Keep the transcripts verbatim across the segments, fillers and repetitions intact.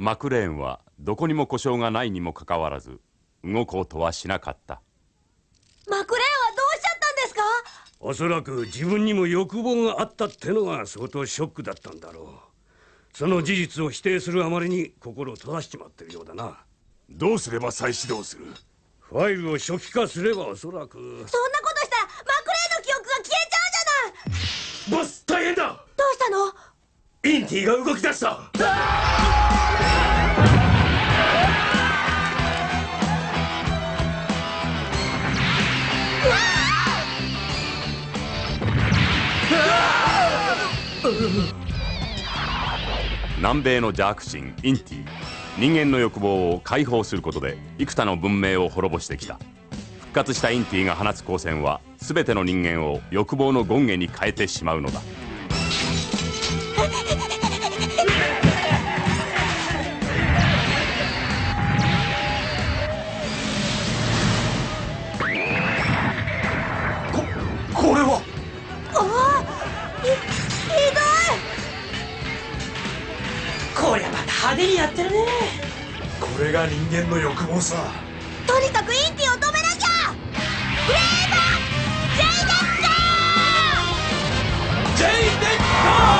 マクレーンはどこにも故障がないにもかかわらず動こうとはしなかった。 マクレーンはどうしちゃったんですか？ おそらく自分にも欲望があったってのが相当ショックだったんだろう。その事実を否定するあまりに心を閉ざしちまってるようだな。 どうすれば再始動する？ ファイルを初期化すればおそらく。 そんなことしたらマクレーンの記憶が消えちゃうじゃない。 ボス、大変だ。 どうしたの？ インティが動き出した。 南米の邪悪神インティ、人間の欲望を解放することで幾多の文明を滅ぼしてきた。復活したインティが放つ光線は全ての人間を欲望の権化に変えてしまうのだ。 こ、これは。 ああ、ひ、ひどい。 こりゃまた派手にやってるね。 これが人間の欲望さ。 とにかくインティを止めなきゃ。フレーバー J デッカー J デッカ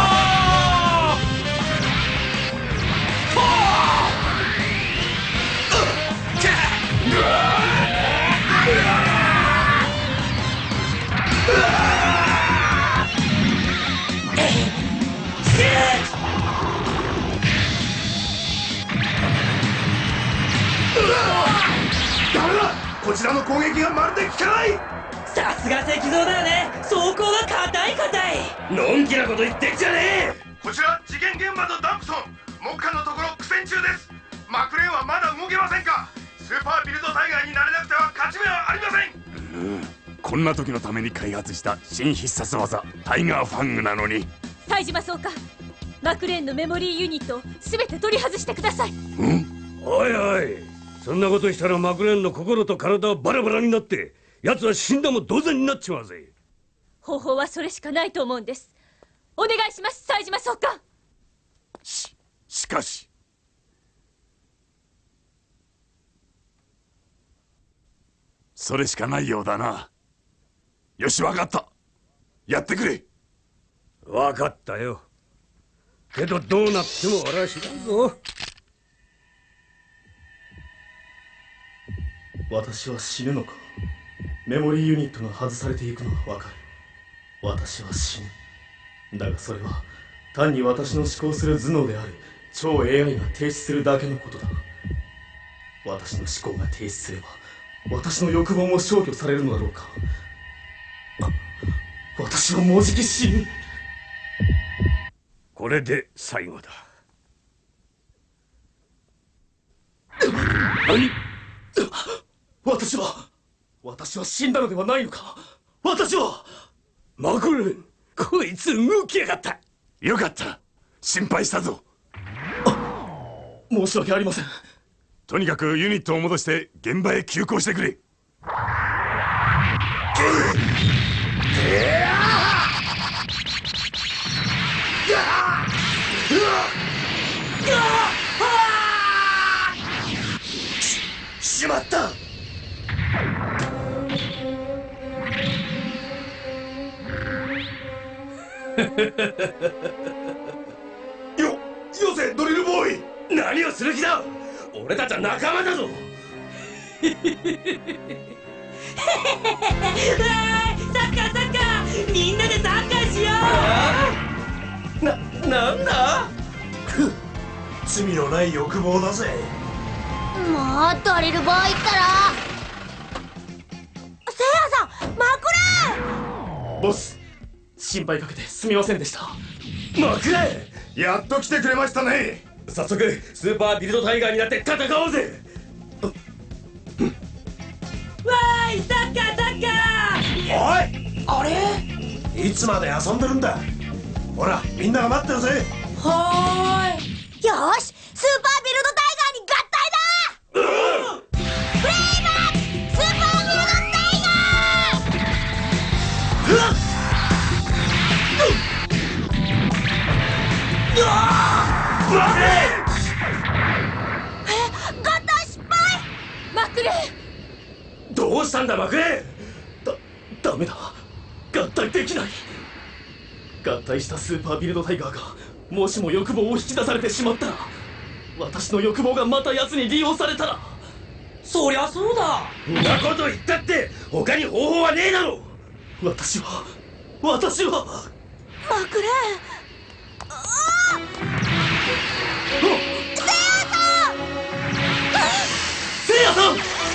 ダメだ、こちらの攻撃がまるで効かない。 さすが石像だよね。装甲が硬い硬い。 のんきなこと言ってんじゃねえ。 こちら事件現場のダンプソン、目下のところ苦戦中です。マクレーンはまだ動けませんか？スーパービルドタイガーになれなくては勝ち目はありません。うん、こんな時のために開発した新必殺技タイガーファングなのに。 冴島総監、マクレーンのメモリーユニットを全て取り外してください。 うん、 おいおい、そんなことしたらマクレーンの心と体はバラバラになって奴は死んだも同然になっちまうぜ。 方法はそれしかないと思うんです。お願いします、冴島総監。 し、しかしそれしかないようだな。よし、分かった。やってくれ。 分かったよ。けどどうなっても俺は知らんぞ。 私は死ぬのか。メモリーユニットが外されていくのは分かる。私は死ぬ。だがそれは単に私の思考する頭脳である超 エーアイ が停止するだけのことだ。私の思考が停止すれば私の欲望も消去されるのだろうか。私はもうじき死ぬ。 これで最後だ。 何？私は私は死んだのではないのか。私はマクレーン、こいつ動きやがった。 よかった、心配したぞ。 申し訳ありません。 とにかくユニットを戻して現場へ急行してくれ。し、しまった。よ、よせドリルボーイ。 何をする気だ。俺たちは仲間だぞ。 うわーい、サッカーサッカー、みんなでサッカーしよう。な、なんだ。 罪のない欲望だぜ。 もうドリルボーイったら。せいやさん、マクレーン。 ボス、心配かけてすみませんでした。 マクレーン、 やっと来てくれましたね。 早速スーパービルドタイガーになって戦おうぜ。 う。わーい、サッカーサッカー。 おい、あれ、いつまで遊んでるんだ。ほら、みんなが待ってるぜ。 はーい。 よーし、スーパービルドタイガーに合体だ。うん、フレーバースーパービルドタイガー。うっ、うっ、うわー、 待て。 したんだマクレーン。 だダメだ、合体できない。合体したスーパービルドタイガーがもしも欲望を引き出されてしまったら、私の欲望がまた奴に利用されたら。 そりゃそうだ。 そんなこと言ったって他に方法はねえだろ。 私は私はマクレーン。ああせいやさん。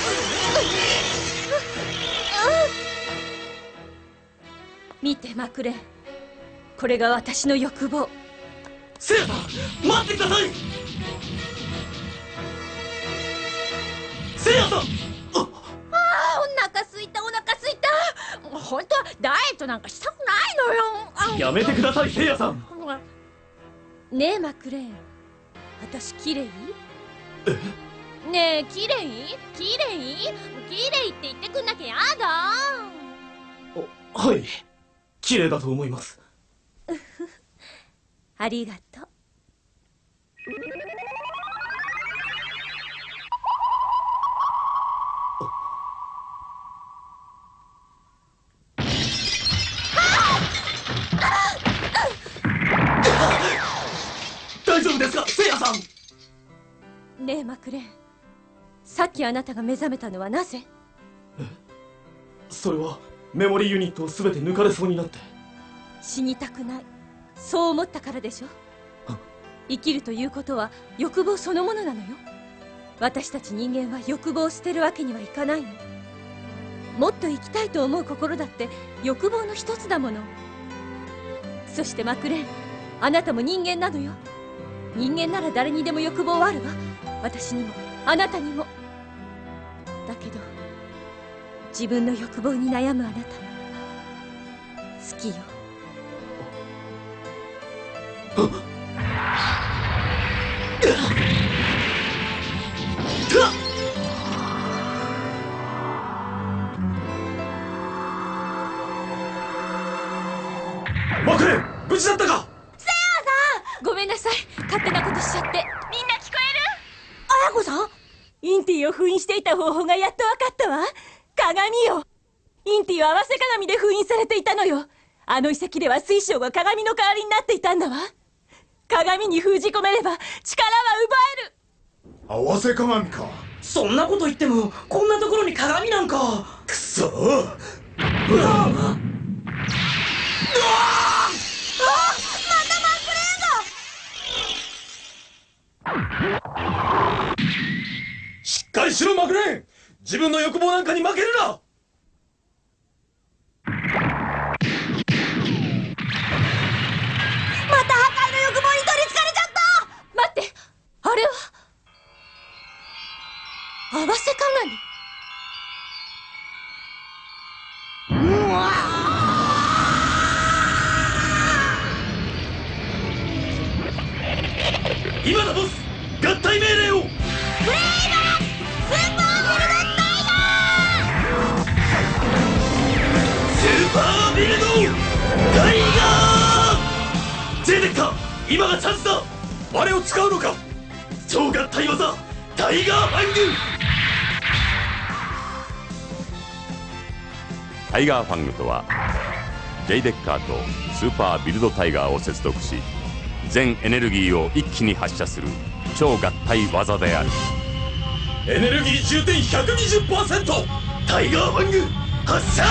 見てマクレーン、これが私の欲望。 せいやさん、待ってください。せいやさん。あああ、お腹すいたお腹すいた。もう本当はダイエットなんかしたくないのよ。あやめてくださいせいやさん。 ねえマクレーン、私綺麗？ねえ綺麗？綺麗？綺麗って言ってくんなきゃやだ。 はい、綺麗だと思います。 ありがとう。 大丈夫ですかせいやさん。 ねえマクレーン、さっきあなたが目覚めたのはなぜ？ それはメモリーユニットを全て抜かれそうになって。 死にたくない、そう思ったからでしょ。生きるということは欲望そのものなのよ。私たち人間は欲望を捨てるわけにはいかないの。もっと生きたいと思う心だって欲望の一つだもの。そしてマクレーン、あなたも人間なのよ。人間なら誰にでも欲望はあるわ。私にもあなたにも。だけど自分の欲望に悩むあなた好きよ。 マクレーン、無事だったか？ ごめんなさい、勝手なことしちゃって。みんな聞こえる？ 綾子さん。 インティを封印していた方法がやっと分かったわ。鏡よ。インティは合わせ鏡で封印されていたのよ。あの遺跡では水晶が鏡の代わりになっていたんだわ。鏡に封じ込めれば力は奪える。 合わせ鏡か。 そんなこと言ってもこんなところに鏡なんか。 くそー。 あ、またマクレーンが。 しっかりしろマクレーン、自分の欲望なんかに負けるな。 また破壊の欲望に取りつかれちゃった。 待って、あれは合わせ鏡。 うわー。今だボス、合体命令を。 プレイバックスーパービルドタイガー。 スーパービルドタイガー。ジェデッカ、今がチャンスだ。あれを使うのか。超合体技タイガーファング。 タイガーファングとはジェイデッカーとスーパービルドタイガーを接続し、全エネルギーを一気に発射する超合体技である。 エネルギー充填 ひゃくにじゅっパーセント。 タイガーファング発射。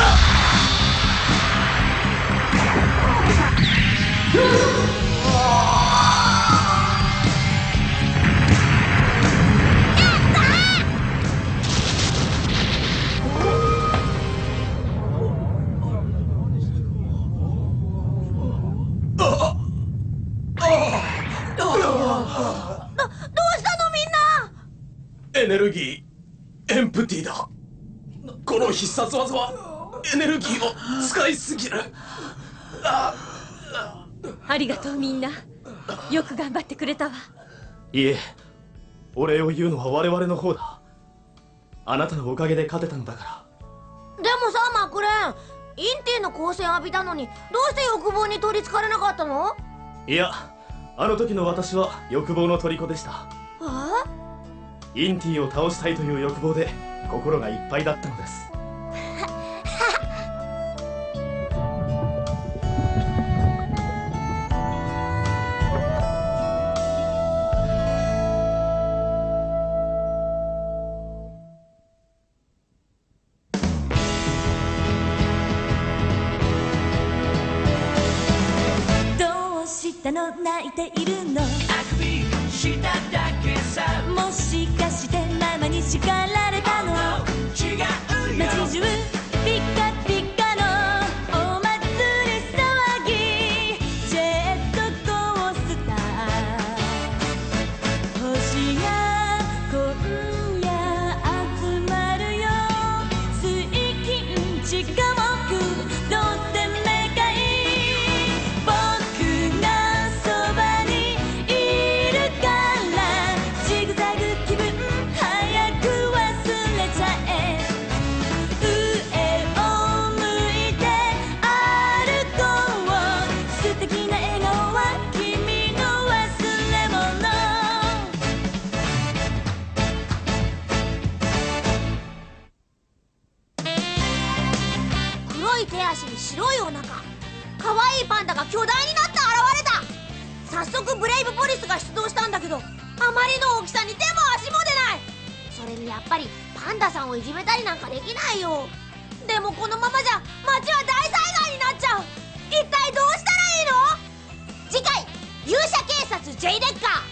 エネルギーエンプティだ。この必殺技はエネルギーを使いすぎる。 ありがとうみんな、よく頑張ってくれたわ。 いえ、お礼を言うのは我々の方だ。あなたのおかげで勝てたのだから。 でもさマクレーン、インティの光線浴びたのにどうして欲望に取りつかれなかったの？ いや、あの時の私は欲望の虜でした。 え？ インティを倒したいという欲望で心がいっぱいだったのです。 の泣いているの。 あくびしただけさ。 もしかしてママに叱られたの？ 違うよ。 街中ピカピカのお祭り騒ぎ、ジェットコースター。星が今夜集まるよ。水金地火木どうせめかい。僕がそばにいるからジグザグ気分早く忘れちゃえ。上を向いて歩こう。素敵な笑顔は君の忘れ物。 黒い手足に白いお腹、可愛いパンダが巨大になって現れた。早速ブレイブポリスが出動したんだけど、あまりの大きさに手も足も出ない。それにやっぱりパンダさんをいじめたりなんかできないよ。でもこのままじゃ街は大災害になっちゃう。一体どうしたらいいの？次回勇者警察 J レッカー